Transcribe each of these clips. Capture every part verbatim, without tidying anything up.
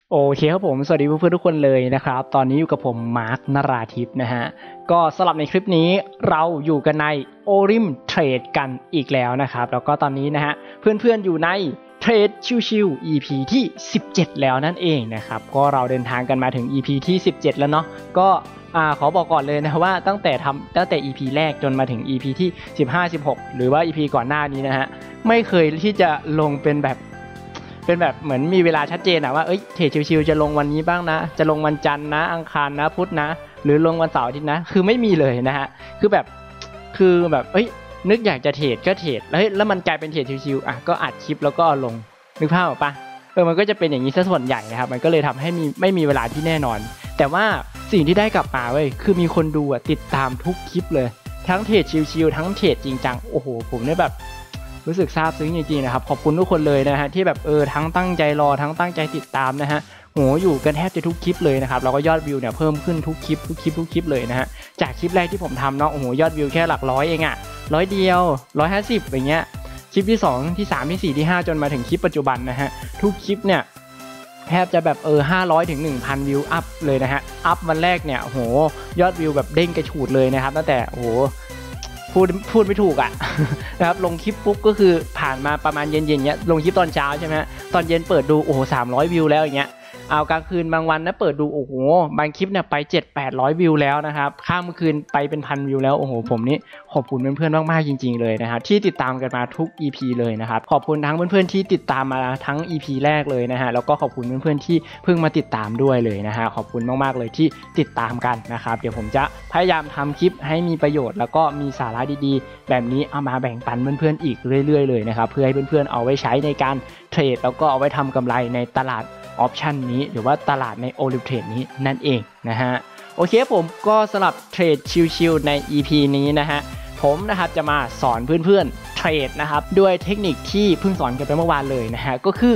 โอเคครับผมสวัสดีเพื่อนๆทุกคนเลยนะครับตอนนี้อยู่กับผมมาร์คนราธิปนะฮะก็สำหรับในคลิปนี้เราอยู่กันในโอริมเทรดกันอีกแล้วนะครับแล้วก็ตอนนี้นะฮะเพื่อนๆอยู่ในเทรดชิวๆ อี พี ที่สิบเจ็ดแล้วนั่นเองนะครับก็เราเดินทางกันมาถึง อี พี ที่สิบเจ็ดแล้วเนาะก็อ่าขอบอกก่อนเลยนะว่าตั้งแต่ทำตั้งแต่ อี พี แรกจนมาถึง อี พี ที่สิบห้า สิบหกหรือว่า อี พี ก่อนหน้านี้นะฮะไม่เคยที่จะลงเป็นแบบเป็นแบบเหมือนมีเวลาชัดเจนอะว่าเอ้ยเทรดชิวๆจะลงวันนี้บ้างนะจะลงวันจันทร์นะอังคารนะพุธนะหรือลงวันเสาร์อาทิตย์นะคือไม่มีเลยนะฮะคือแบบคือแบบเอ้ยนึกอยากจะเทรดก็เทรดแล้วแล้วมันกลายเป็นเทรดชิวๆอ่ะก็อัดคลิปแล้วก็ลงนึกภาพออกปะเออมันก็จะเป็นอย่างนี้ซะส่วนใหญ่นะครับมันก็เลยทำให้มีไม่มีเวลาที่แน่นอนแต่ว่าสิ่งที่ได้กลับมาเว้ยคือมีคนดูอ่ะติดตามทุกคลิปเลยทั้งเทรดชิวๆทั้งเทรดจริงจังโอ้โหผมเนี่ยแบบรู้สึกซาบซึ้งจริงๆนะครับขอบคุณทุกคนเลยนะฮะที่แบบเออทั้งตั้งใจรอทั้งตั้งใจติดตามนะฮะโหอยู่กันแทบจะทุกคลิปเลยนะครับแล้วก็ยอดวิวเนี่ยเพิ่มขึ้นทุกคลิปทุกคลิปทุกคลิปเลยนะฮะจากคลิปแรกที่ผมทำเนาะโอ้โหยอดวิวแค่หลักร้อยเองอะร้อยเดียวร้อยห้าสิบอย่างเงี้ยคลิปที่สองที่สามที่สี่ที่ห้าจนมาถึงคลิปปัจจุบันนะฮะทุกคลิปเนี่ยแทบจะแบบเออห้าร้อยถึงหนึ่งพันวิวอัพเลยนะฮะอัพวันแรกเนี่ยโอ้โหยอดวิวแบบเด้งกระฉูดเลยนะครับตั้งแต่โอ้โหพูดพูดไม่ถูกอ่ะ นะครับลงคลิปปุ๊บก็คือผ่านมาประมาณเย็นๆเงี้ยลงคลิปตอนเช้าใช่ไหมตอนเย็นเปิดดูโอ้โหสามร้อยวิวแล้วอย่างเงี้ยเอากลางคืนบางวันนะเปิดดูโอ้โหบางคลิปเนี่ยไปเจ็ดแปดร้อยวิวแล้วนะครับข้ามคืนไปเป็นพันวิวแล้วโอ้โหผมนี่ขอบคุณเพื่อนๆมากๆจริงๆเลยนะครับที่ติดตามกันมาทุก อี พี เลยนะครับขอบคุณทั้งเพื่อนๆที่ติดตามมาทั้ง อี พี แรกเลยนะฮะแล้วก็ขอบคุณเพื่อนๆที่เพิ่งมาติดตามด้วยเลยนะฮะขอบคุณมากๆเลยที่ติดตามกันนะครับเดี๋ยวผมจะพยายามทำคลิปให้มีประโยชน์แล้วก็มีสาระดีๆแบบนี้เอามาแบ่งปันเพื่อนๆอีกเรื่อยๆเลยนะครับเพื่อให้เพื่อนๆเอาไว้ใช้ในการเทรดแล้วก็เอาไว้ทำกำไรในตลาดออปชันนี้หรือว่าตลาดในโอลิมเทรดนี้นั่นเองนะฮะโอเคผมก็สำหรับเทรดชิลๆใน อี พี นี้นะฮะผมนะครับจะมาสอนเพื่อนๆเทรดนะครับด้วยเทคนิคที่เพิ่งสอนกันไปเมื่อวานเลยนะฮะก็คือ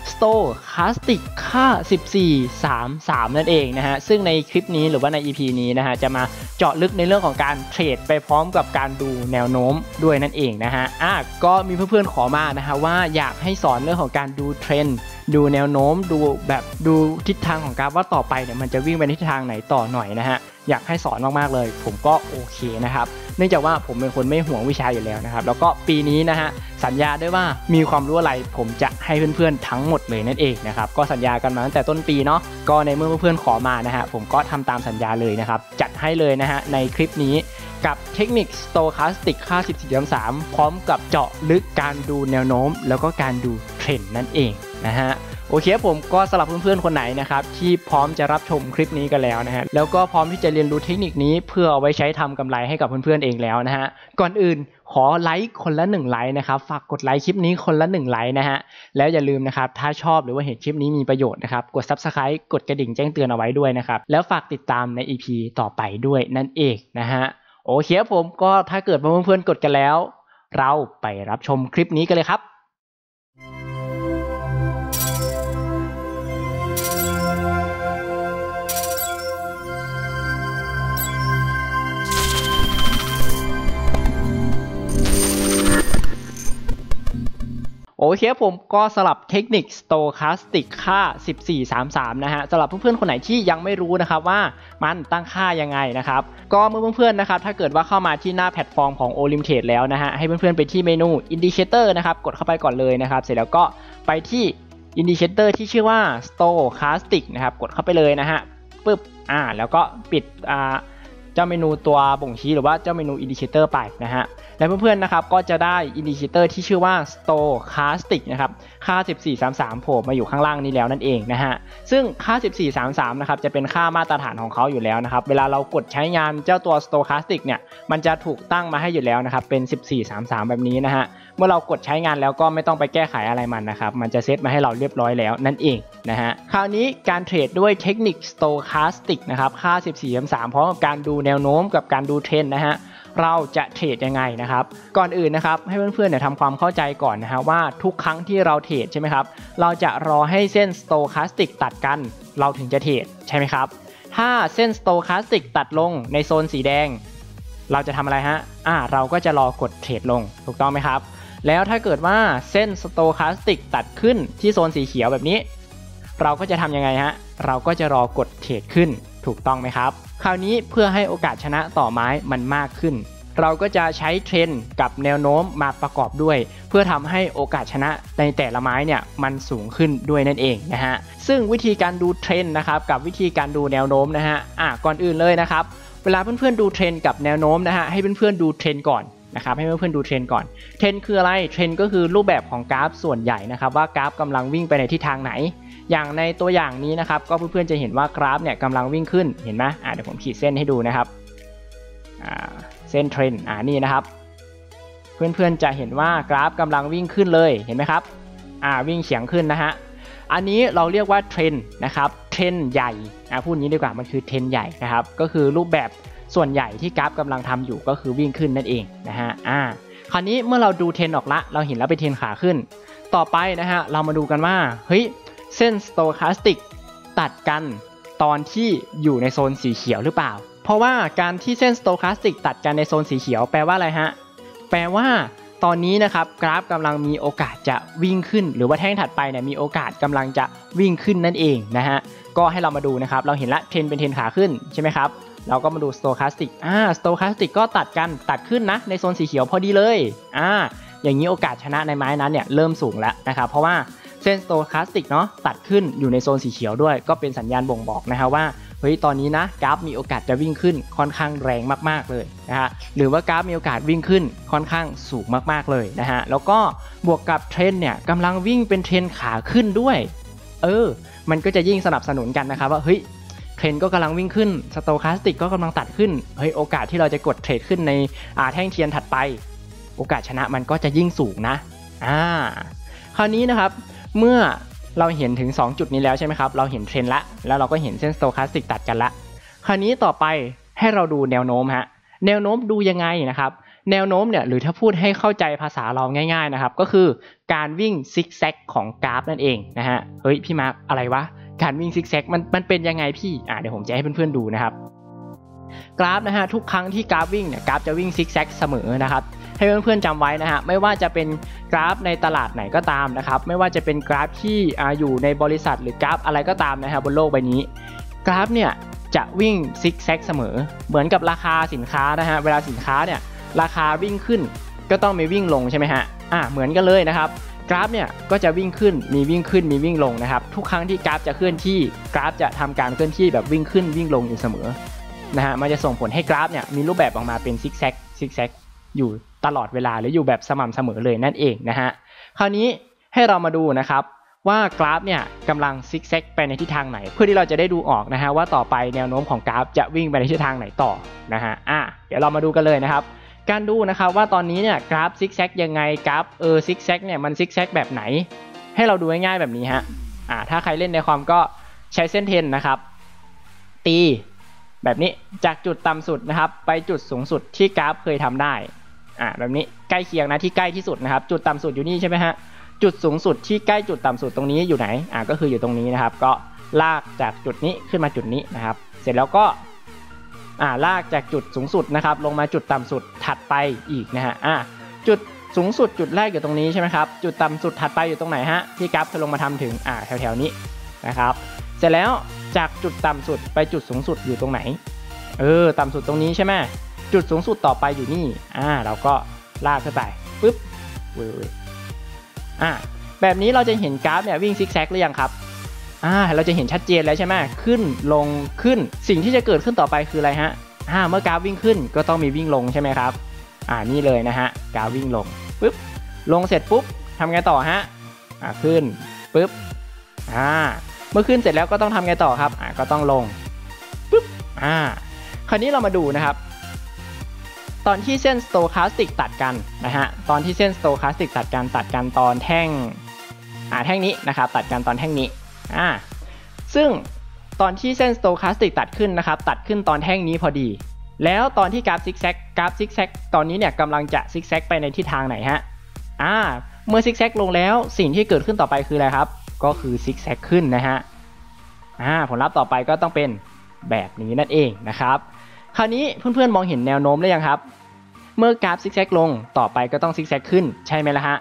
Stochastic ค่าสิบสี่ สาม สามนั่นเองนะฮะซึ่งในคลิปนี้หรือว่าใน อี พี นี้นะฮะจะมาเจาะลึกในเรื่องของการเทรดไปพร้อมกับการดูแนวโน้มด้วยนั่นเองนะฮะอ่ะก็มีเพื่อนๆขอมานะฮะว่าอยากให้สอนเรื่องของการดูเทรนด์ดูแนวโน้มดูแบบดูทิศทางของกราฟว่าต่อไปเนี่ยมันจะวิ่งไปทิศทางไหนต่อหน่อยนะฮะอยากให้สอนมากๆเลยผมก็โอเคนะครับเนื่องจากว่าผมเป็นคนไม่ห่วงวิชาอยู่แล้วนะครับแล้วก็ปีนี้นะฮะสัญญาด้วยว่ามีความรู้อะไรผมจะให้เพื่อนๆทั้งหมดเลยนั่นเองนะครับก็สัญญากันมาตั้งแต่ต้นปีเนาะก็ในเมื่อเพื่อนๆขอมานะฮะผมก็ทำตามสัญญาเลยนะครับจัดให้เลยนะฮะในคลิปนี้กับเทคนิค Stochastic ค่าสิบสี่ สาม พร้อมกับเจาะลึกการดูแนวโน้มแล้วก็การดูเทรนด์นั่นเองนะฮะโอเคผมก็สำหรับเพื่อนๆคนไหนนะครับที่พร้อมจะรับชมคลิปนี้กันแล้วนะฮะแล้วก็พร้อมที่จะเรียนรู้เทคนิคนี้เพื่อเอาไว้ใช้ทำกำไรให้กับเพื่อนๆเองแล้วนะฮะก่อนอื่นขอไลค์คนละหนึ่งไลค์นะครับฝากกดไลค์คลิปนี้คนละหนึ่งไลค์นะฮะแล้วอย่าลืมนะครับถ้าชอบหรือว่าเห็นคลิปนี้มีประโยชน์นะครับกด ซับสไครบ์ กดกระดิ่งแจ้งเตือนเอาไว้ด้วยนะครับแล้วฝากติดตามใน อี พี ต่อไปด้วยนั่นเองนะฮะโอเคผมก็ถ้าเกิดเพื่อนๆกดกันแล้วเราไปรับชมคลิปนี้กันเลยครับโอเคผมก็สลับเทคนิค Stochastic ค่าสิบสี่ สาม สามนะฮะสำหรับเพื่อนๆคนไหนที่ยังไม่รู้นะครับว่ามันตั้งค่ายังไงนะครับก็เมื่อเพื่อนๆนะครับถ้าเกิดว่าเข้ามาที่หน้าแพลตฟอร์มของ Olimtrade แล้วนะฮะให้เพื่อนๆไปที่เมนู Indicator นะครับกดเข้าไปก่อนเลยนะครับเสร็จแล้วก็ไปที่ Indicator ที่ชื่อว่า Stochastic นะครับกดเข้าไปเลยนะฮะปึ๊บอ่าแล้วก็ปิดอ่าเจ้าเมนูตัวบ่งชี้หรือว่าเจ้าเมนู Indicator ไปนะฮะและเพื่อนๆนะครับก็จะได้ Indicator ที่ชื่อว่า Stochastic นะครับค่าสิบสี่ สาม สามโผล่มาอยู่ข้างล่างนี้แล้วนั่นเองนะฮะซึ่งค่าสิบสี่ สาม สามนะครับจะเป็นค่ามาตรฐานของเขาอยู่แล้วนะครับเวลาเรากดใช้งานเจ้าตัว Stochastic เนี่ยมันจะถูกตั้งมาให้อยู่แล้วนะครับเป็นสิบสี่ สาม สามแบบนี้นะฮะเมื่อเรากดใช้งานแล้วก็ไม่ต้องไปแก้ไขอะไรมันนะครับมันจะเซตมาให้เราเรียบร้อยแล้วนั่นเองนะฮะคราวนี้การเทรดด้วยเทคนิค Stochastic นะครับค่าสิบสี่ สาม สามพร้อมกับการดูแนวโน้มกับการดูเทรนด์นะฮะเราจะเทรดยังไงนะครับก่อนอื่นนะครับให้เพื่อนๆเนี่ยทำความเข้าใจก่อนนะฮะว่าทุกครั้งที่เราเทรดใช่ไหมครับเราจะรอให้เส้น Stochastic ตัดกันเราถึงจะเทรดใช่ไหมครับถ้าเส้น Stochastic ตัดลงในโซนสีแดงเราจะทำอะไรฮะอ่าเราก็จะรอกดเทรดลงถูกต้องไหมครับแล้วถ้าเกิดว่าเส้น Stochastic ตัดขึ้นที่โซนสีเขียวแบบนี้เราก็จะทำยังไงฮะเราก็จะรอกดเทรดขึ้นถูกต้องไหมครับคราวนี้เพื่อให้โอกาสชนะต่อไม้มันมากขึ้นเราก็จะใช้เทรนด์กับแนวโน้มมาประกอบด้วยเพื่อทำให้โอกาสชนะในแต่ละไม้เนี่ยมันสูงขึ้นด้วยนั่นเองนะฮะซึ่งวิธีการดูเทรนด์นะครับกับวิธีการดูแนวโน้มนะฮะอ่ะก่อนอื่นเลยนะครับเวลาเพื่อนๆดูเทรนด์กับแนวโน้มนะฮะให้เพื่อนๆดูเทรนด์ก่อนนะครับให้เพื่อนๆดูเทรนด์ก่อนเทรนด์คืออะไรเทรนด์ก็คือรูปแบบของกราฟส่วนใหญ่นะครับว่ากราฟกำลังวิ่งไปในทิศทางไหนอย่างในตัวอย่างนี้นะครับก็เพื่อนๆจะเห็นว่ากราฟเนี่ยกำลังวิ่งขึ้นเห็นไหมอ่ะเดี๋ยวผมขีดเส้นให้ดูนะครับอ่าเส้นเทรนด์อ่านี่นะครับเพื่อนๆจะเห็นว่ากราฟกำลังวิ่งขึ้นเลยเห็นไหมครับอ่าวิ่งเฉียงขึ้นนะฮะอันนี้เราเรียกว่าเทรนด์นะครับเทรนด์ใหญ่อ่าพูดงี้ดีกว่ามันคือเทรนด์ใหญ่นะครับก็คือรูปแบบส่วนใหญ่ที่กราฟกำลังทำอยู่ก็คือวิ่งขึ้นนั่นเองนะฮะอ่าคราวนี้เมื่อเราดูเทรนด์ออกละเราเห็นแล้วเป็นเทรนด์ขาขึ้นต่อไปนะฮะเรามาดูกันว่าเฮ้ยเส้น Stochastic ตัดกันตอนที่อยู่ในโซนสีเขียวหรือเปล่าเพราะว่าการที่เส้น Stochastic ตัดกันในโซนสีเขียวแปลว่าอะไรฮะแปลว่าตอนนี้นะครับกราฟกำลังมีโอกาสจะวิ่งขึ้นหรือว่าแท่งถัดไปเนี่ยมีโอกาสกำลังจะวิ่งขึ้นนั่นเองนะฮะก็ให้เรามาดูนะครับเราเห็นละเทรนเป็นเทรนขาขึ้นใช่ไหมครับเราก็มาดู Stochastic อ่า Stochastic ก็ตัดกันตัดขึ้นนะในโซนสีเขียวพอดีเลยอ่าอย่างนี้โอกาสชนะในไม้นั้นเนี่ยเริ่มสูงแล้วนะครับเพราะว่าเส้น Stochastic เนาะตัดขึ้นอยู่ในโซนสีเขียวด้วยก็เป็นสัญญาณบ่งบอกนะฮะว่าเฮ้ยตอนนี้นะกราฟมีโอกาสจะวิ่งขึ้นค่อนข้างแรงมากๆเลยนะฮะหรือว่ากราฟมีโอกาสวิ่งขึ้นค่อนข้างสูงมากๆเลยนะฮะแล้วก็บวกกับเทรนเนี่ยกำลังวิ่งเป็นเทรนขาขึ้นด้วยเออมันก็จะยิ่งสนับสนุนกันนะครับว่าเฮ้ยเทรนก็กำลังวิ่งขึ้น Stochastic ก็กำลังตัดขึ้นเฮ้ยโอกาสที่เราจะกดเทรดขึ้นในอ่าแท่งเทียนถัดไปโอกาสชนะมันก็จะยิ่งสูงนะอ่าคราวนี้นะครับเมื่อเราเห็นถึงสองจุดนี้แล้วใช่ไหมครับเราเห็นเทรนละแล้วเราก็เห็นเส้น Stochastic ตัดกันละคราวนี้ต่อไปให้เราดูแนวโน้มฮะแนวโน้มดูยังไงนะครับแนวโน้มเนี่ยหรือถ้าพูดให้เข้าใจภาษาเราง่ายๆนะครับก็คือการวิ่งซิกแซกของกราฟนั่นเองนะฮะเฮ้ยพี่มาร์คอะไรวะการวิ่งซิกแซกมันมันเป็นยังไงพี่อ่าเดี๋ยวผมจะให้เพื่อนๆดูนะครับกราฟนะฮะทุกครั้งที่กราฟวิ่งเนี่ยกราฟจะวิ่งซิกแซกเสมอนะครับให้เพื่อนๆจำไว้นะฮะไม่ว่าจะเป็นกราฟในตลาดไหนก็ตามนะครับไม่ว่าจะเป็นกราฟที่อยู่ในบริษัทหรือกราฟอะไรก็ตามนะฮะบนโลกใบนี้กราฟเนี่ยจะวิ่งซิกแซกเสมอเหมือนกับราคาสินค้านะฮะเวลาสินค้าเนี่ยราคาวิ่งขึ้นก็ต้องมีวิ่งลงใช่ไหมฮะอ่าเหมือนกันเลยนะครับกราฟเนี่ยก็จะวิ่งขึ้นมีวิ่งขึ้นมีวิ่งลงนะครับทุกครั้งที่กราฟจะเคลื่อนที่กราฟจะทำการเคลื่อนที่แบบวิ่งขึ้นวิ่งลงอยู่เสมอนะฮะมันจะส่งผลให้กราฟเนี่ยมีรูปแบบออกมาเป็นซิกแซกซิกแซกอยู่ตลอดเวลาหรืออยู่แบบสม่ำเสมอเลยนั่นเองนะฮะคราวนี้ให้เรามาดูนะครับว่ากราฟเนี่ยกำลังซิกแซกไปในทิศทางไหนเพื่อที่เราจะได้ดูออกนะฮะว่าต่อไปแนวโน้มของกราฟจะวิ่งไปในทิศทางไหนต่อนะฮะอ่ะเดี๋ยวเรามาดูกันเลยนะครับการดูนะครับว่าตอนนี้เนี่ยกราฟซิกแซกยังไงกราฟเออซิกแซกเนี่ยมันซิกแซกแบบไหนให้เราดูง่ายๆแบบนี้ฮะอ่าถ้าใครเล่นในคอมก็ใช้เส้นเทนนะครับตีแบบนี้จากจุดต่ำสุดนะครับไปจุดสูงสุดที่กราฟเคยทำได้อ่าแบบนี้ใกล้เคียงนะที่ใกล้ที่สุดนะครับจุดต่ำสุดอยู่นี่ใช่ไหมฮะจุดสูงสุดที่ใกล้จุดต่ำสุดตรงนี้อยู่ไหนอ่าก็คืออยู่ตรงนี้นะครับก็ลากจากจุดนี้ขึ้นมาจุดนี้นะครับเสร็จแล้วก็อ่าลากจากจุดสูงสุดนะครับลงมาจุดต่ำสุดถัดไปอีกนะฮะอ่าจุดสูงสุดจุดแรกอยู่ตรงนี้ใช่ไหมครับจุดต่ำสุดถัดไปอยู่ตรงไหนฮะที่กราฟจะลงมาทำถึงอ่าแถวๆนี้นะครับเสร็จแล้วจากจุดต่ำสุดไปจุดสูงสุดอยู่ตรงไหนเออต่ำสุดตรงนี้ใช่ไหมจุดสูงสุดต่อไปอยู่นี่อ่าเราก็ลากขึ้นไปปึ๊บเว้ยอ่าแบบนี้เราจะเห็นกราฟเนี่ยวิ่งซิกแซกหรือยังครับอ่าเราจะเห็นชัดเจนแล้วใช่ไหมขึ้นลงขึ้นสิ่งที่จะเกิดขึ้นต่อไปคืออะไรฮะอ่าเมื่อกราฟวิ่งขึ้นก็ต้องมีวิ่งลงใช่ไหมครับอ่านี่เลยนะฮะกราฟวิ่งลงปึ๊บลงเสร็จปุ๊บทำไงต่อฮะอ่าขึ้นปึ๊บอ่าเมื่อขึ้นเสร็จแล้วก็ต้องทำไงต่อครับอ่าก็ต้องลงปึ๊บอ่าคราวนี้เรามาดูนะครับตอนที่เส้น Stochastic ตัดกันนะฮะตอนที่เส้น Stochastic ตัดกันตัดกันตอนแท่งอ่าแท่งนี้นะครับตัดกันตอนแท่งนี้อ่าซึ่งตอนที่เส้น Stochastic ตัดขึ้นนะครับตัดขึ้นตอนแท่งนี้พอดีแล้วตอนที่กราฟซิกแซกกราฟซิกแซกตอนนี้เนี่ยกำลังจะซิกแซกไปในทิศทางไหนฮะอ่าเมื่อซิกแซกลงแล้วสิ่งที่เกิดขึ้นต่อไปคืออะไรครับก็คือซิกแซกขึ้นนะฮะอ่าผลลัพธ์ต่อไปก็ต้องเป็นแบบนี้นั่นเองนะครับคราวนี้เพื่อนๆมองเห็นแนวโน้มหรือยังครับเมื่อกราฟซิกแซกลงต่อไปก็ต้องซิกแซกขึ้นใช่ไหมล่ะฮะ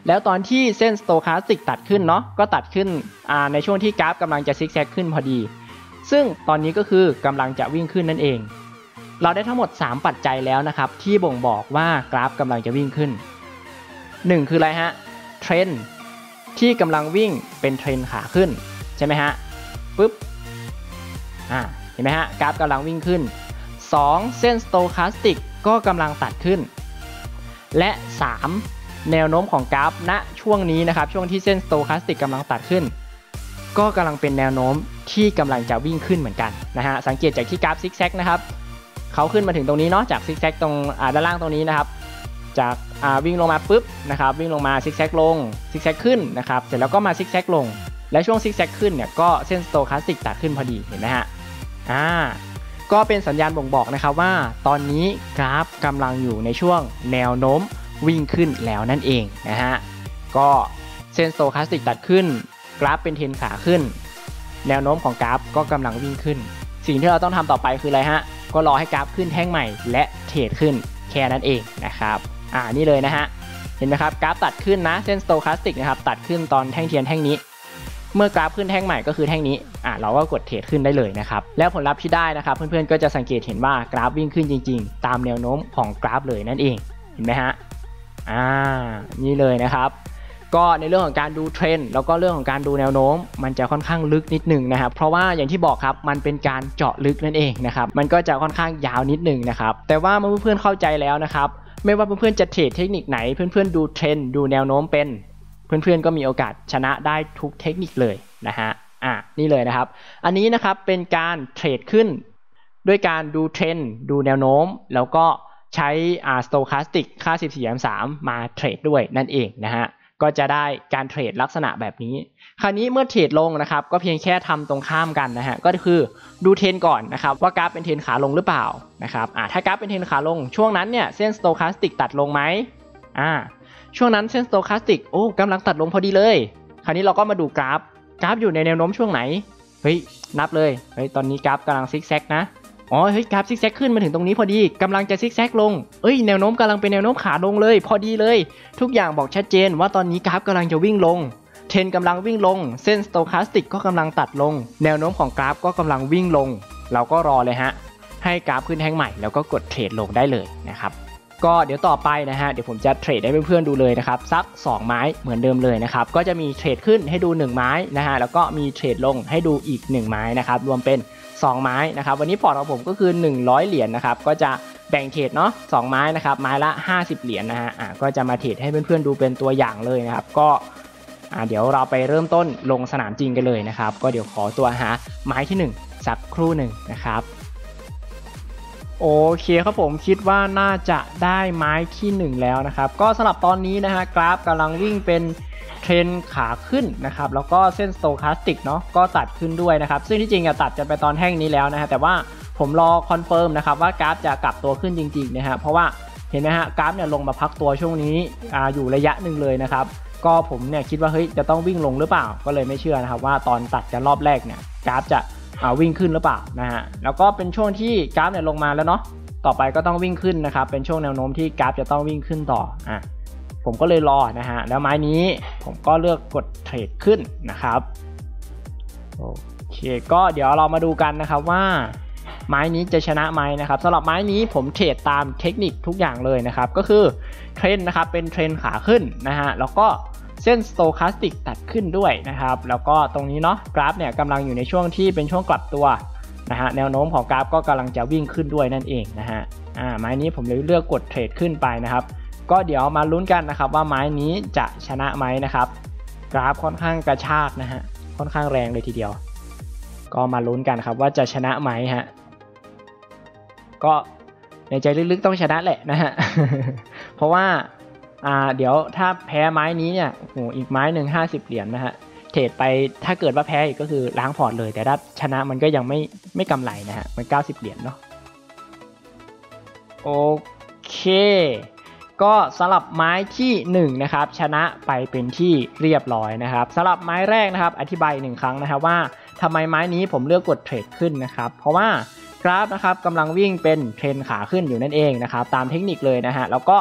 แล้วตอนที่เส้น Stochastic ตัดขึ้นเนาะก็ตัดขึ้นในช่วงที่กราฟกำลังจะซิกแซกขึ้นพอดีซึ่งตอนนี้ก็คือกำลังจะวิ่งขึ้นนั่นเองเราได้ทั้งหมดสามปัจจัยแล้วนะครับที่บ่งบอกว่ากราฟกำลังจะวิ่งขึ้นหนึ่งคืออะไรฮะเทรนด์ที่กำลังวิ่งเป็นเทรนด์ขาขึ้นใช่ไหมฮะปึ๊บอ่าเห็นไหมฮะกราฟกำลังวิ่งขึ้นสองเส้น Stochastic ก็กำลังตัดขึ้นและสามแนวโน้มของกราฟณช่วงนี้นะครับช่วงที่เส้น Stochastic กำลังตัดขึ้นก็กำลังเป็นแนวโน้มที่กำลังจะวิ่งขึ้นเหมือนกันนะฮะสังเกตจากที่กราฟซิกแซกนะครับเขาขึ้นมาถึงตรงนี้เนาะจากซิกแซกตรงด้านล่างตรงนี้นะครับจากวิ่งลงมาปุ๊บนะครับวิ่งลงมาซิกแซกลงซิกแซกขึ้นนะครับเสร็จแล้วก็มาซิกแซกลงและช่วงซิกแซกขึ้นเนี่ยก็เส้น Stochastic ตัดขึ้นพอดีเห็นไหมฮะอ่าก็เป็นสัญญาณบ่งบอกนะครับว่าตอนนี้กราฟกำลังอยู่ในช่วงแนวโน้มวิ่งขึ้นแล้วนั่นเองนะฮะก็เส้น Stochastic ตัดขึ้นกราฟเป็นเทรนขาขึ้นแนวโน้มของกราฟก็กำลังวิ่งขึ้นสิ่งที่เราต้องทำต่อไปคืออะไรฮะก็รอให้กราฟขึ้นแท่งใหม่และเทรดขึ้นแค่นั้นเองนะครับอ่านี่เลยนะฮะเห็นไหมครับกราฟตัดขึ้นนะเส้น Stochastic นะครับตัดขึ้นตอนแท่งเทียนแท่งนี้เมื่อกราฟขึ้นแท่งใหม่ก็คือแท่งนี้อ่าเราก็กดเทรดขึ้นได้เลยนะครับแล้วผลลัพธ์ที่ได้นะครับเพื่อนๆก็จะสังเกตเห็นว่ากราฟวิ่งขึ้นจริงๆตามแนวโน้มของกราฟเลยนั่นเองเห็นไหมฮะอ่านี่เลยนะครับก็ในเรื่องของการดูเทรนด์แล้วก็เรื่องของการดูแนวโน้มมันจะค่อนข้างลึกนิดนึงนะครับเพราะว่าอย่างที่บอกครับมันเป็นการเจาะลึกนั่นเองนะครับมันก็จะค่อนข้างยาวนิดนึงนะครับแต่ว่าเมื่อเพื่อนๆเข้าใจแล้วนะครับไม่ว่าเพื่อนๆจะเทรดเทคนิคไหนเพื่อนๆดูเทรนด์ดูแนวโน้มเป็นเพื่อนๆก็มีโอกาสชนะได้ทุกเทคนิคเลยนะฮะอ่ะนี่เลยนะครับอันนี้นะครับเป็นการเทรดขึ้นด้วยการดูเทรนด์ดูแนวโน้มแล้วก็ใช้อ่า Stochastic ค่า สิบสี่ สาม มาเทรดด้วยนั่นเองนะฮะก็จะได้การเทรดลักษณะแบบนี้คราวนี้เมื่อเทรดลงนะครับก็เพียงแค่ทำตรงข้ามกันนะฮะก็คือดูเทรนก่อนนะครับว่ากราฟเป็นเทรนขาลงหรือเปล่านะครับอ่าถ้ากราฟเป็นเทรนขาลงช่วงนั้นเนี่ยเส้น Stochastic ตัดลงไหมอ่าช่วงนั้นเส้น Stochastic โอ้กำลังตัดลงพอดีเลยคราวนี้เราก็มาดูกราฟกราฟอยู่ในแนวโน้มช่วงไหนเฮ้ยนับเลยเฮ้ยตอนนี้กราฟกำลังซิกแซกนะอ๋อเฮ้ยกราฟซิกแซกขึ้นมาถึงตรงนี้พอดีกำลังจะซิกแซกลงเอ้ยแนวโน้มกำลังเป็นแนวโน้มขาลงเลยพอดีเลยทุกอย่างบอกชัดเจนว่าตอนนี้กราฟกำลังจะวิ่งลงเทรนกำลังวิ่งลงเส้น Stochastic ก็กำลังตัดลงแนวโน้มของกราฟก็กำลังวิ่งลงเราก็รอเลยฮะให้กราฟขึ้นแท่งใหม่แล้วก็กดเทรดลงได้เลยนะครับก็เดี๋ยวต่อไปนะฮะเดี๋ยวผมจะเทรดให้เพื่อนๆดูเลยนะครับสักสองไม้เหมือนเดิมเลยนะครับก็จะมีเทรดขึ้นให้ดูหนึ่งไม้นะฮะแล้วก็มีเทรดลงให้ดูอีกหนึ่งไม้นะครับรวมเป็นสองไม้นะครับวันนี้พอร์ตของผมก็คือหนึ่งร้อยเหรียญนะครับก็จะแบ่งเทรดเนาะสองไม้นะครับไม้ละห้าสิบเหรียญนะฮะอ่าก็จะมาเทรดให้เพื่อนๆดูเป็นตัวอย่างเลยนะครับก็อ่าเดี๋ยวเราไปเริ่มต้นลงสนามจริงกันเลยนะครับก็เดี๋ยวขอตัวหาไม้ที่หนึ่งสักครู่หนึ่งนะครับโอเคครับผมคิดว่าน่าจะได้ไม้ที่หนึ่งแล้วนะครับก็สำหรับตอนนี้นะฮะกราฟกำลังวิ่งเป็นเทรนขาขึ้นนะครับแล้วก็เส้น Stochastic เนาะก็ตัดขึ้นด้วยนะครับซึ่งที่จริงอะตัดกันไปตอนแท่งนี้แล้วนะฮะแต่ว่าผมรอคอนเฟิร์มนะครับว่ากราฟจะกลับตัวขึ้นจริงๆนะฮะเพราะว่าเห็นไหมฮะกราฟเนี่ยลงมาพักตัวช่วงนี้อ่าอยู่ระยะหนึ่งเลยนะครับก็ผมเนี่ยคิดว่าเฮ้ยจะต้องวิ่งลงหรือเปล่าก็เลยไม่เชื่อนะครับว่าตอนตัดกันรอบแรกเนี่ยกราฟจะอ่าวิ่งขึ้นหรือเปล่านะฮะแล้วก็เป็นช่วงที่กราฟเนี่ยลงมาแล้วเนาะต่อไปก็ต้องวิ่งขึ้นนะครับเป็นช่วงแนวโน้มที่กราฟจะต้องวิ่งขึ้นต่ออ่ะผมก็เลยรอนะฮะแล้วไม้นี้ผมก็เลือกกดเทรดขึ้นนะครับโอเคก็เดี๋ยวเรามาดูกันนะครับว่าไม้นี้จะชนะไหมนะครับสำหรับไม้นี้ผมเทรดตามเทคนิคทุกอย่างเลยนะครับก็คือเทรนนะครับเป็นเทรนขาขึ้นนะฮะแล้วก็เส้น Stochastic ตัดขึ้นด้วยนะครับแล้วก็ตรงนี้เนาะกราฟเนี่ยกำลังอยู่ในช่วงที่เป็นช่วงกลับตัวนะฮะแนวโน้มของกราฟก็กำลังจะวิ่งขึ้นด้วยนั่นเองนะฮะอ่าไม้นี้ผมเลยเลือกกดเทรดขึ้นไปนะครับก็เดี๋ยวมาลุ้นกันนะครับว่าไม้นี้จะชนะไหมนะครับกราฟค่อนข้างกระชากนะฮะค่อนข้างแรงเลยทีเดียวก็มาลุ้นกันครับว่าจะชนะไหมฮะก็ในใจลึกๆต้องชนะแหละนะฮะ เพราะว่าอ่าเดี๋ยวถ้าแพ้ไม้นี้เนี่ยโอ้โหอีกไม้หนึ่งห้าสิบเหรียญนะฮะเทรดไปถ้าเกิดว่าแพ้อีกก็คือล้างพอร์ตเลยแต่ถ้าชนะมันก็ยังไม่ไม่กำไรนะฮะมันเก้าสิบเหรียญเนาะโอเคก็สำหรับไม้ที่หนึ่งนะครับชนะไปเป็นที่เรียบร้อยนะครับสำหรับไม้แรกนะครับอธิบายหนึ่งครั้งนะครับว่าทำไมไม้นี้ผมเลือกกดเทรดขึ้นนะครับเพราะว่ากราฟนะครับกำลังวิ่งเป็นเทรนขาขึ้นอยู่นั่นเองนะครับตามเทคนิคเลยนะฮะแล้วก็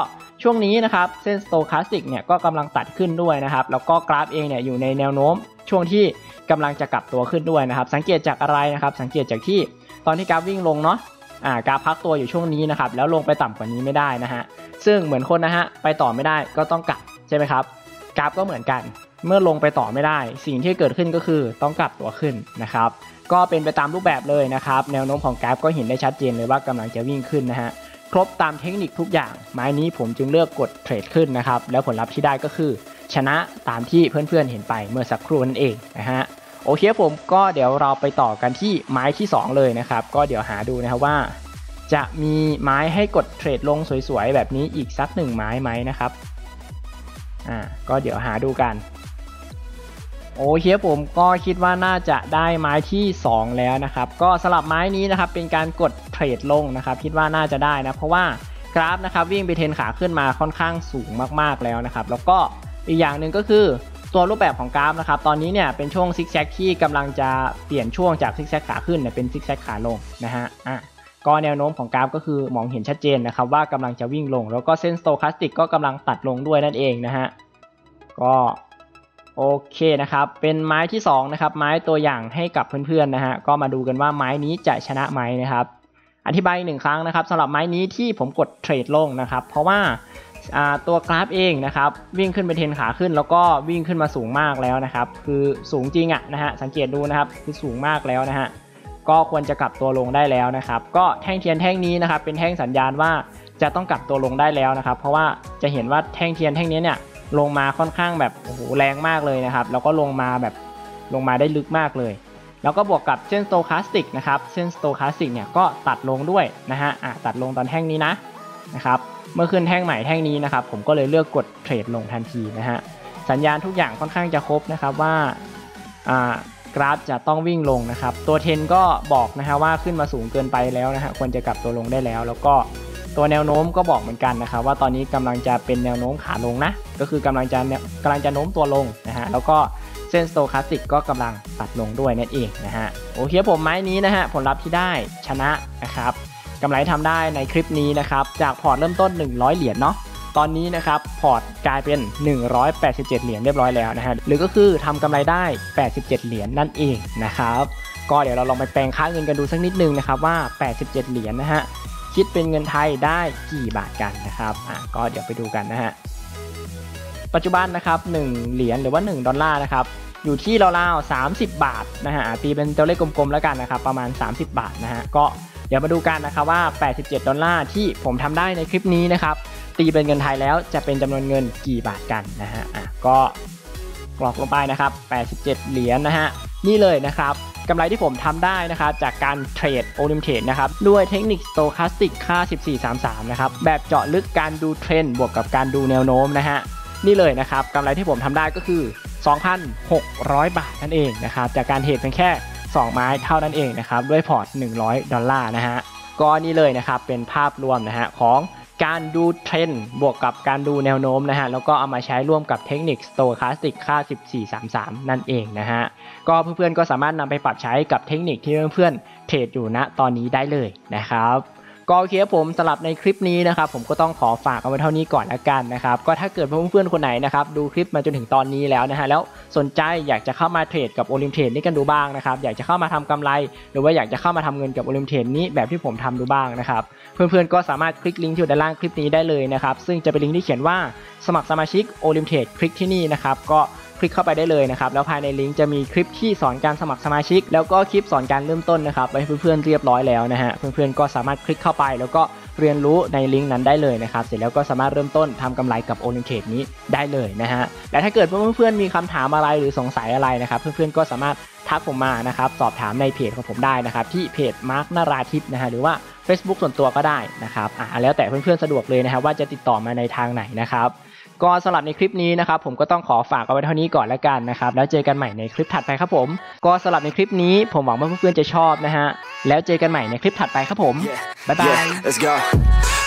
ช่วงนี้นะครับเส้น Stochastic เนี่ยก็กำลังตัดขึ้นด้วยนะครับแล้วก็กราฟเองเนี่ยอยู่ในแนวโน้มช่วงที่กำลังจะกลับตัวขึ้นด้วยนะครับสังเกตจากอะไรนะครับสังเกตจากที่ตอนที่กราฟวิ่งลงเนาะอ่ากราฟพักตัวอยู่ช่วงนี้นะครับแล้วลงไปต่ำกว่านี้ไม่ได้นะฮะซึ่งเหมือนคนนะฮะไปต่อไม่ได้ก็ต้องกลับใช่ไหมครับกราฟก็เหมือนกันเมื่อลงไปต่อไม่ได้สิ่งที่เกิดขึ้นก็คือต้องกลับตัวขึ้นนะครับก็เป็นไปตามรูปแบบเลยนะครับแนวโน้มของกราฟก็เห็นได้ชัดเจนเลยว่ากำลังจะวิ่งขึ้นนะฮะครบตามเทคนิคทุกอย่างไม้นี้ผมจึงเลือกกดเทรดขึ้นนะครับแล้วผลลัพธ์ที่ได้ก็คือชนะตามที่เพื่อนๆเห็นไปเมื่อสักครู่นั่นเองนะฮะโอเคผมก็เดี๋ยวเราไปต่อกันที่ไม้ที่สองเลยนะครับก็เดี๋ยวหาดูนะครับว่าจะมีไม้ให้กดเทรดลงสวยๆแบบนี้อีกสักหนึ่งไม้ไหมนะครับอ่าก็เดี๋ยวหาดูกันโอเคผมก็คิดว่าน่าจะได้ไม้ที่สองแล้วนะครับก็สลับไม้นี้นะครับเป็นการกดเทรดลงนะครับคิดว่าน่าจะได้นะเพราะว่ากราฟนะครับวิ่งไปเทรนขาขึ้นมาค่อนข้างสูงมากๆแล้วนะครับแล้วก็อีกอย่างหนึ่งก็คือตัวรูปแบบของกราฟนะครับตอนนี้เนี่ยเป็นช่วงซิกแซกที่กำลังจะเปลี่ยนช่วงจากซิกแซกขาขึ้นเนี่ยเป็นซิกแซกขาลงนะฮะอ่ะก็แนวโน้มของกราฟก็คือมองเห็นชัดเจนนะครับว่ากำลังจะวิ่งลงแล้วก็เส้น Stochastic ก็กำลังตัดลงด้วยนั่นเองนะฮะก็โอเคนะครับเป็นไม้ที่สองนะครับไม้ตัวอย่างให้กับเพื่อนๆนะฮะก็มาดูกันว่าไม้นี้จะชนะไหมนะครับอธิบายหนึ่งครั้งนะครับสำหรับไม้นี้ที่ผมกดเทรดลงนะครับเพราะว่าตัวกราฟเองนะครับวิ่งขึ้นไปเทรนขาขึ้นแล้วก็วิ่งขึ้นมาสูงมากแล้วนะครับคือสูงจริงอ่ะนะฮะสังเกตดูนะครับคือสูงมากแล้วนะฮะก็ควรจะกลับตัวลงได้แล้วนะครับก็แท่งเทียนแท่งนี้นะครับเป็นแท่งสัญญาณว่าจะต้องกลับตัวลงได้แล้วนะครับเพราะว่าจะเห็นว่าแท่งเทียนแท่งนี้เนี่ยลงมาค่อนข้างแบบโอ้โหแรงมากเลยนะครับแล้วก็ลงมาแบบลงมาได้ลึกมากเลยแล้วก็บวกกับเส้น Stochastic นะครับเส้น Stochastic เนี่ยก็ตัดลงด้วยนะฮะอ่ะตัดลงตอนแท่งนี้นะนะครับเมื่อขึ้นแท่งใหม่แท่งนี้นะครับผมก็เลยเลือกกดเทรดลงทันทีนะฮะสัญญาณทุกอย่างค่อนข้างจะครบนะครับว่าอ่ากราฟจะต้องวิ่งลงนะครับตัวเทรนก็บอกนะฮะว่าขึ้นมาสูงเกินไปแล้วนะฮะควรจะกลับตัวลงได้แล้วแล้วก็ตัวแนวโน้มก็บอกเหมือนกันนะครับว่าตอนนี้กำลังจะเป็นแนวโน้มขาลงนะก็คือกำลังจะกำลังจะโน้มตัวลงนะฮะแล้วก็เส้น Stochastic ก็กำลังตัดลงด้วยนั่นเองนะฮะโอเคผมไม้นี้นะฮะผลลัพธ์ที่ได้ชนะนะครับกำไรทำได้ในคลิปนี้นะครับจากพอร์ตเริ่มต้นหนึ่งร้อยเหรียญเนาะตอนนี้นะครับพอร์ตกลายเป็นหนึ่งร้อยแปดสิบเจ็ดเหรียญเรียบร้อยแล้วนะฮะหรือก็คือทำกำไรได้แปดสิบเจ็ดเหรียญนั่นเองนะครับก็เดี๋ยวเราลองไปแปลงค่าเงินกันดูสักนิดนึงนะครับว่าแปดสิบเจ็ดเหรียญนะฮะคิดเป็นเงินไทยได้กี่บาทกันนะครับอ่ะก็เดี๋ยวไปดูกันนะฮะปัจจุบันนะครับหนึ่งเหรียญหรือว่าหนึ่งดอลลาร์นะครับอยู่ที่ราวๆสามสิบบาทนะฮะตีเป็นตัวเลขกลมๆแล้วกันนะครับประมาณสามสิบบาทนะฮะก็เดี๋ยวมาดูกันนะครับว่าแปดสิบเจ็ดดอลลาร์ที่ผมทำได้ในคลิปนี้นะครับตีเป็นเงินไทยแล้วจะเป็นจำนวนเงินกี่บาทกันนะฮะอ่ะก็กรอกลงไปนะครับแปดสิบเจ็ดเหรียญนะฮะนี่เลยนะครับกำไรที่ผมทำได้นะครับจากการเทรดโอลิมเทรดนะครับด้วยเทคนิค Stochastic ค่าสิบสี่สามสามนะครับแบบเจาะลึกการดูเทรนด์บวกกับการดูแนวโน้มนะฮะนี่เลยนะครับกำไรที่ผมทำได้ก็คือ สองพันหกร้อย บาทนั่นเองนะครับจากการเทรดเพียงแค่สองไม้เท่านั้นเองนะครับด้วยพอร์ตหนึ่งร้อยดอลลาร์นะฮะก็นี่เลยนะครับเป็นภาพรวมนะฮะของการดูเทรนด์บวกกับการดูแนวโน้มนะฮะแล้วก็เอามาใช้ร่วมกับเทคนิค Stochastic ค่าสิบสี่สามสามนั่นเองนะฮะก็เพื่อนๆก็สามารถนำไปปรับใช้กับเทคนิคที่เพื่อนๆเทรดอยู่ณตอนนี้ได้เลยนะครับก็โอเคครับผมสำหรับในคลิปนี้นะครับผมก็ต้องขอฝากเอาไว้เท่านี้ก่อนละกันนะครับก็ถ้าเกิดเพื่อนๆคนไหนนะครับดูคลิปมาจนถึงตอนนี้แล้วนะฮะแล้วสนใจอยากจะเข้ามาเทรดกับโอลิมเทรดนี้กันดูบ้างนะครับอยากจะเข้ามาทำกำไรหรือว่าอยากจะเข้ามาทำเงินกับโอลิมเทรดนี้แบบที่ผมทำดูบ้างนะครับเพื่อนๆก็สามารถคลิกลิงก์ที่อยู่ด้านล่างคลิปนี้ได้เลยนะครับซึ่งจะเป็นลิงก์ที่เขียนว่าสมัครสมาชิกโอลิมเทรดคลิกที่นี่นะครับก็คลิกเข้าไปได้เลยนะครับแล้วภายในลิงก์จะมีคลิปที่สอนการสมัครสมาชิกแล้วก็คลิปสอนการเริ่มต้นนะครับไว้ให้เพื่อนๆเรียบร้อยแล้วนะฮะเพื่อนๆก็สามารถคลิกเข้าไปแล้วก็เรียนรู้ในลิงก์นั้นได้เลยนะครับเสร็จแล้วก็สามารถเริ่มต้นทำกำไรกับโอลิมเทรดนี้ได้เลยนะฮะและถ้าเกิดเพื่อนๆมีคำถามอะไรหรือสงสัยอะไรนะครับเพื่อนๆก็สามารถทักผมมานะครับสอบถามในเพจของผมได้นะครับที่เพจมาร์คนราธิปนะฮะหรือว่า Facebook ส่วนตัวก็ได้นะครับอ่ะแล้วแต่เพื่อนๆสะดวกเลยนะครับว่าจะติดต่อมาในทางไหนนะครับก็สำหรับในคลิปนี้นะครับผมก็ต้องขอฝากเอาไว้เท่านี้ก่อนแล้วกันนะครับแล้วเจอกันใหม่ในคลิปถัดไปครับผมก็สำหรับในคลิปนี้ผมหวังว่าเพื่อนๆจะชอบนะฮะแล้วเจอกันใหม่ในคลิปถัดไปครับผมบ๊ายบาย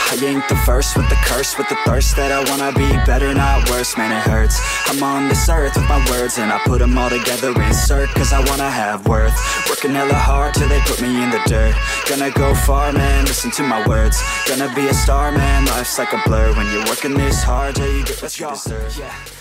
I ain't the first with the curse, with the thirst that I wanna be better, not worse. Man, it hurts. I'm on this earth with my words, and I put them all together, insert, cause I wanna have worth. Working hella hard till they put me in the dirt. Gonna go far, man, listen to my words. Gonna be a star, man, life's like a blur. When you're working this hard, yeah, you get what you deserve. Yeah.